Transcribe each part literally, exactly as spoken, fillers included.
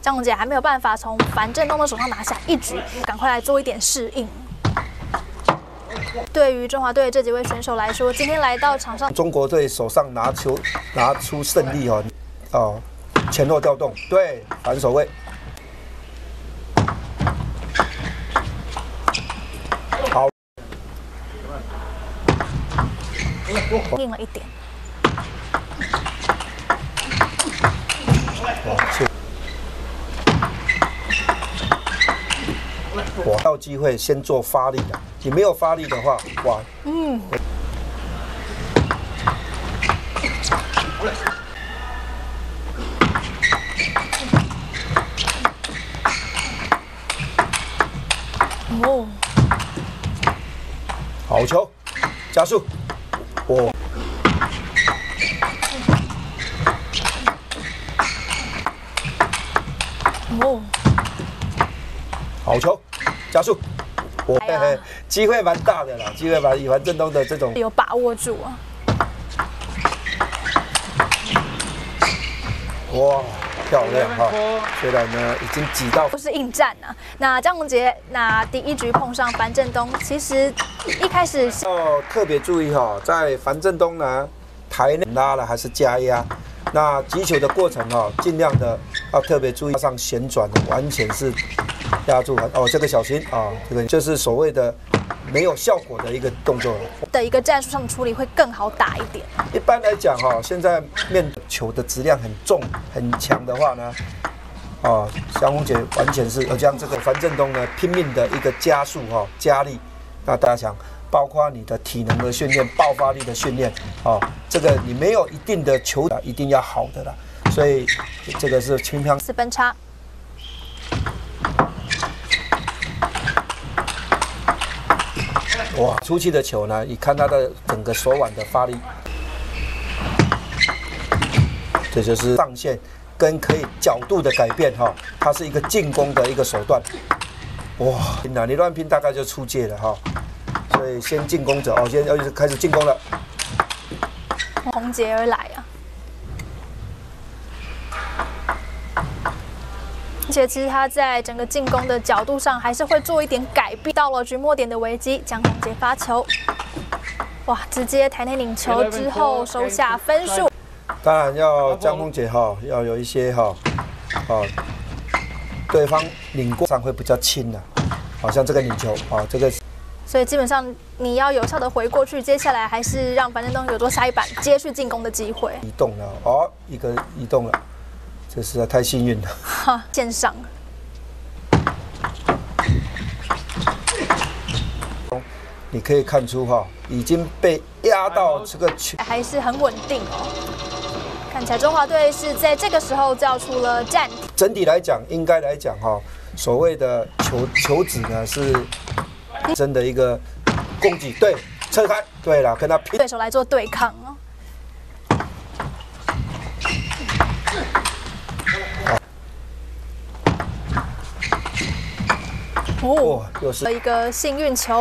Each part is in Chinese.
张宏杰还没有办法从樊振东的手上拿下一局，赶快来做一点适应。对于中华队这几位选手来说，今天来到场上， 中国队手上拿球拿出胜利哦，哦，前后调动，对，反手位，好， 硬了一点。 我要机会先做发力的，你没有发力的话，哇，嗯， 哦， 好球，加速，哦， 哦， 好球。加速，我机会蛮大的啦，机会把樊振东的这种有把握住啊！ 哇，漂亮哈！虽然呢已经挤到， 都是硬战啊。那张宏杰那第一局碰上樊振东，其实一开始要特别注意哈，在樊振东呢台内拉了还是加压，那击球的过程哈，尽量的要特别注意，加上旋转完全是。压住哦，这个小心啊，这个就是所谓的没有效果的一个动作的一个战术上的处理会更好打一点。 一般来讲哈，现在面球的质量很重很强的话呢，啊，江宏杰完全是要将这个樊振东呢拼命的一个加速哈加力，那大家想，包括你的体能的训练、爆发力的训练啊，这个你没有一定的球啊，一定要好的啦，所以这个是轻飘四分差。 哇，出去的球呢？你看他的整个手腕的发力，这就是上限跟可以角度的改变哈。它是一个进攻的一个手段。哇，那你乱拼大概就出界了哈。所以先进攻者哦，现在要开始进攻了。 宏杰而来啊！而且其实他在整个进攻的角度上还是会做一点改变。到了局末点的危机，江宏杰发球，哇，直接台内领球之后收下分数。 当然要江宏杰哈，要有一些哈，啊，对方领过上会比较轻的，好像这个领球啊，这个。 所以基本上你要有效的回过去，接下来还是让樊振东有多下一板接续进攻的机会。 移动了哦，一个移动了。这实在太幸运了。 哈，线上。 你可以看出哈，已经被压到这个球， 还是很稳定哦。看起来中华队是在这个时候叫出了暂停。 整体来讲，应该来讲哈，所谓的球球质呢是真的一个攻击，对，侧开，对了，跟他拼， 对手来做对抗哦。哦，又是一个幸运球。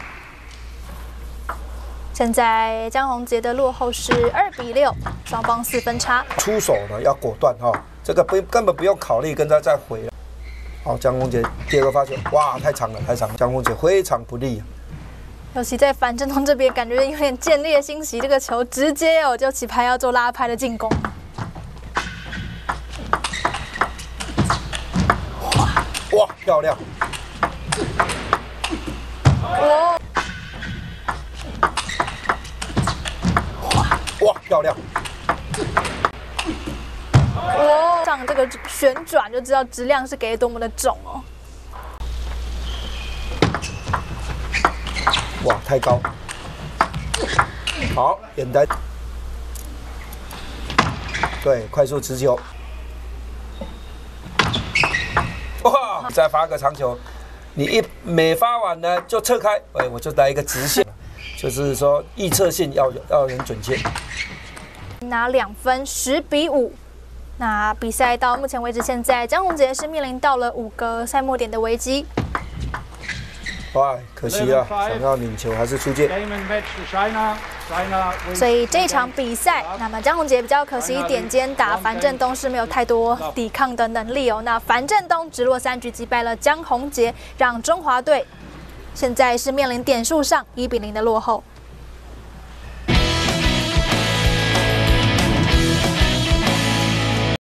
现在江宏杰的落后是二比六，双方四分差。 出手呢要果断哈，这个不根本不用考虑跟他再回了。好，江宏杰第二个发球，哇，太长了，太长了，江宏杰非常不利。 尤其在樊振东这边，感觉有点见猎心喜，这个球直接哦就起拍要做拉拍的进攻。 哇哇，漂亮！ 哇哇，漂亮！ 哇，上这个旋转就知道质量是给的多么的重哦。 哇，太高！好，简单。对，快速持球。哇，再发个长球，你一每发完呢就侧开，哎，我就来一个直线，就是说预测性要要很准确。 拿两分，十比五。那比赛到目前为止，现在江宏杰是面临到了五个赛末点的危机。 哇，可惜啊，想要领球还是出界。 所以这场比赛，那么江宏杰比较可惜一点，肩打樊振东是没有太多抵抗的能力哦。那樊振东直落三局击败了江宏杰，让中华队现在是面临点数上一比零的落后。